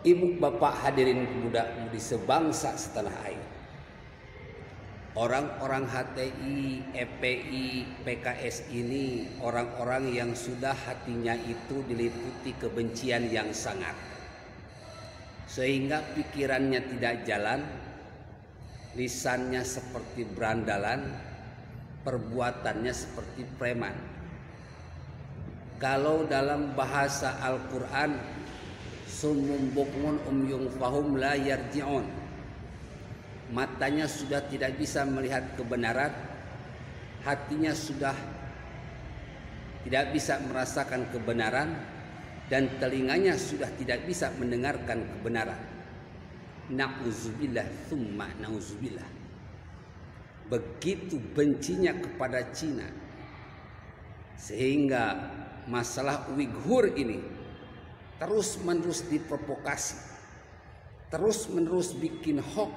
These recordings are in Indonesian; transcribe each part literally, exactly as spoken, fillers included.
Ibu bapak hadirin pemuda mudi sebangsa setanah air, orang-orang H T I, E P I, P K S ini orang-orang yang sudah hatinya itu diliputi kebencian yang sangat, sehingga pikirannya tidak jalan, lisannya seperti berandalan, perbuatannya seperti preman. Kalau dalam bahasa Al-Quran, summun bukmun umyun fahum la yarji'un, matanya sudah tidak bisa melihat kebenaran, hatinya sudah tidak bisa merasakan kebenaran, dan telinganya sudah tidak bisa mendengarkan kebenaran. Na'udzubillah thumma na'udzubillah. Begitu bencinya kepada Cina, sehingga masalah Uighur ini terus menerus diprovokasi, terus menerus bikin hoax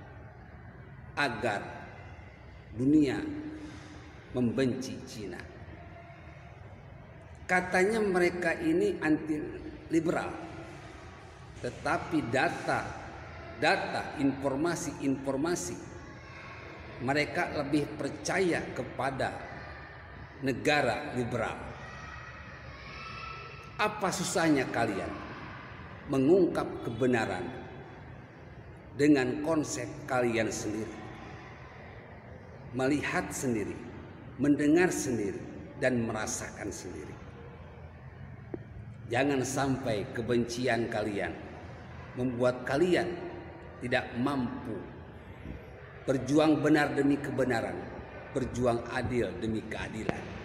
agar dunia membenci Cina. Katanya mereka ini anti liberal, tetapi data data informasi-informasi mereka lebih percaya kepada negara liberal. Apa susahnya kalian mengungkap kebenaran dengan konsep kalian sendiri, melihat sendiri, mendengar sendiri, dan merasakan sendiri? Jangan sampai kebencian kalian membuat kalian tidak mampu berjuang benar demi kebenaran, berjuang adil demi keadilan.